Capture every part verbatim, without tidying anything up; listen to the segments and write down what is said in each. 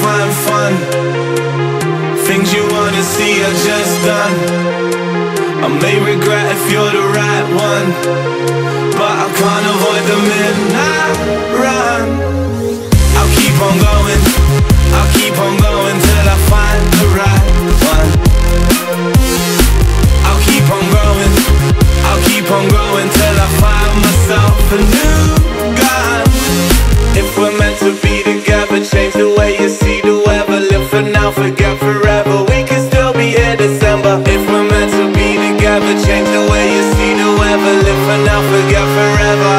find fun. Things you wanna see are just done. I may regret if you're the right one, but I can't avoid the midnight run. I'll keep on going, I'll keep on going till I find the right one. I'll keep on growing, I'll keep on growing till I find myself a new gun. If we're meant to be together, change the way you see the weather. Live for now, forget forever. We can still be here December. If we're meant to be together, change the way you see the weather. Live for now, forget forever.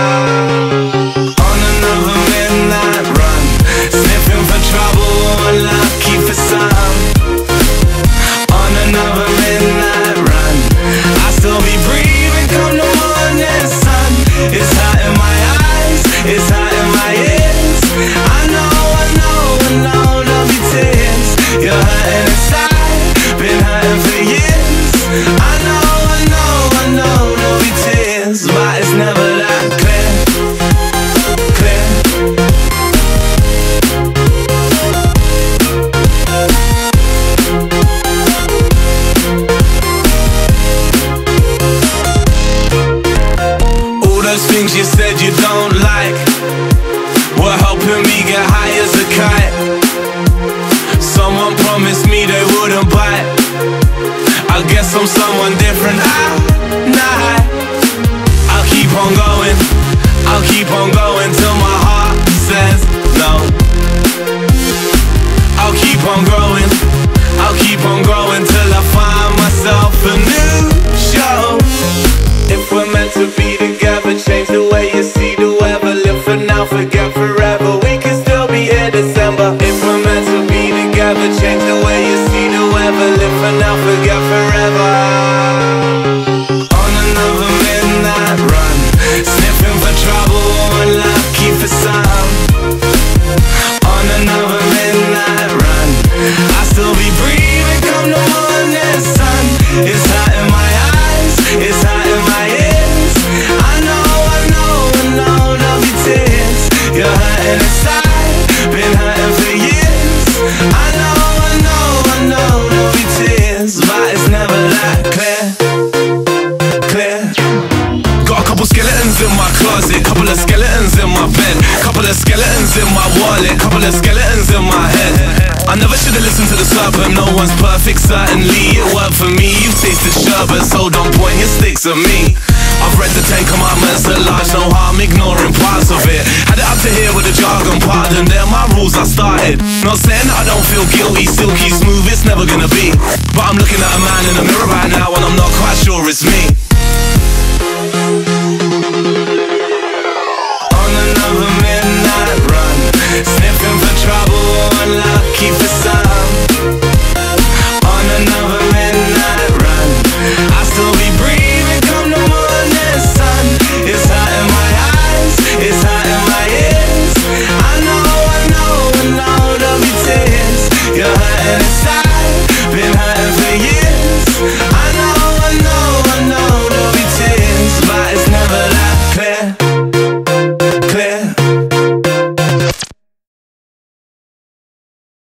On another midnight run, sniffing for trouble, unlucky for some. On another midnight run, I'll still be breathing come the morning sun. It's hot in my eyes, it's hot in my ears. I know, I know, I know there'll be tears. You're hurting inside, been hurting for years. I know, I know, I know there'll be tears, but it's never that clear, clear. All those things you said you don't like were helping me get high as a kite. Someone promised me they wouldn't bite. I guess I'm someone different. I, nah. I'll keep on going, I'll keep on going till my heart says no. I'll keep on growing, I'll keep on growing till I find myself a new show. If we're meant to be together, change the way you see the weather. Live for now, forget forever. We can still be here December. If we're meant to be together, change the way you see the weather. Live for now, forget forever. On another midnight run, sniffing for trouble, unlucky for some. On another midnight run, I'll still be breathing come the morning sun. It's hot in my eyes, it's hot in my ears. I know, I know, I know there'll be tears. You're hurting inside, been hurting for years. I know, I know, I know there'll be tears, but it's never that clear, clear. Got a couple skeletons in my closet, couple of skeletons in my bed, couple of skeletons in my wallet, couple of skeletons in my head. I never should've listened to the serpent. No one's perfect, certainly it worked for me. You've tasted sherbet, so don't point your sticks at me. I've read the Ten Commandments at large, no harm ignoring parts of it. Had it up to here with the jargon, pardon, they're my rules I started. Not saying that I don't feel guilty, silky smooth, it's never gonna be. But I'm looking at a man in the mirror right now and I'm not quite sure it's me. On another midnight run, sniffing for trouble, unlucky for